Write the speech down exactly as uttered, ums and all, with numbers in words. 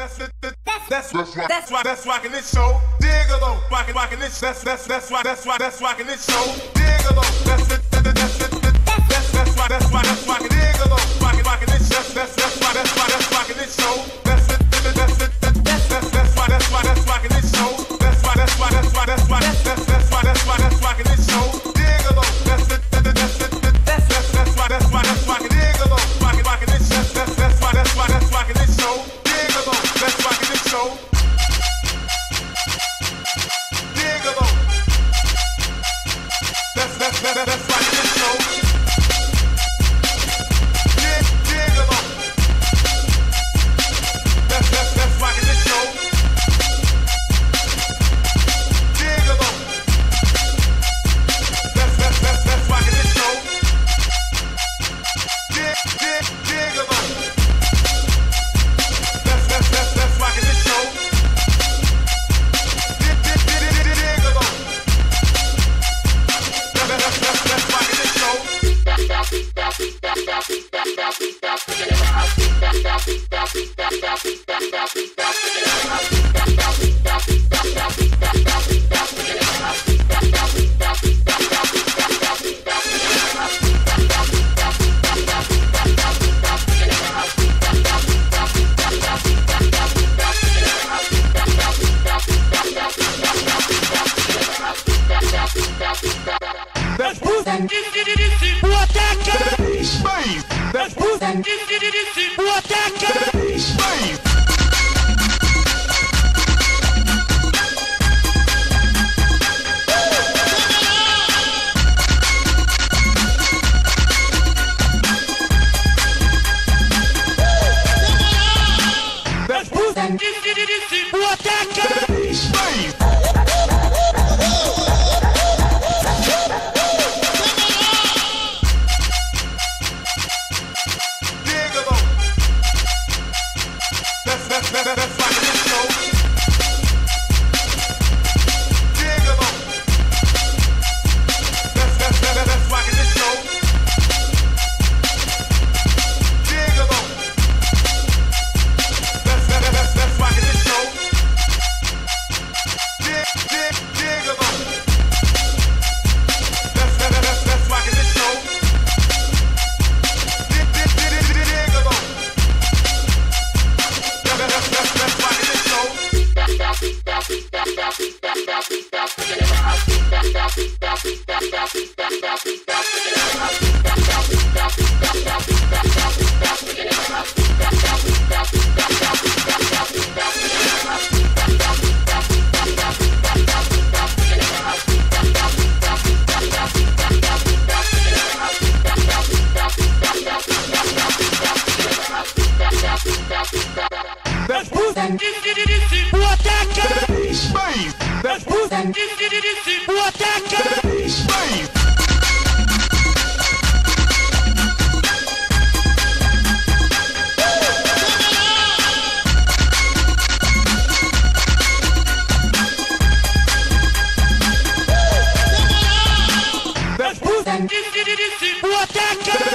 That's it. That's that's why that's why that's rocking this show. Digolo, rocking rocking this. That's that's that's why that's why that's rocking this show. Digolo, that's it. That's it. That's that's why that's why that's rocking. Digolo, rocking rocking this. That's that's that's why that's why that's rocking this show. That's it. That's it. That's that's that's why that's why that's rocking this show. That's why that's why that's why that's why that's that's that's why that's why that's rocking this show. Digolo, that's it. That's it. That's that's that's why that's why that's rocking. Digolo, rocking rocking this. That's that's that's why that's why that's rocking this show. Digolo, that's rocking this show. Digolo, that's that's that's that's rocking this show. Dig digolo, that's that's that's rocking this show. Digolo, that's that's that's that's rocking this show. Dig dig digolo, that's that's that's that's rocking this show. Dig dig dig dig digolo, that's that's that's that's rocking this show. That's Bruce and who attack space. That's Bruce and who attack space. That's Bruce and who attack space. That's that's that's rocking this show. Digolo, that's that's that's rocking this show. Digolo, that's that's that's that's rocking this show. Dig dig digolo, that's that's that's that's rocking this show. Dig dig dig dig digolo. That's, that's, that's rocking this show. That's Bruce and who attack space. That's Bruce and who attack space. That's Bruce and who attack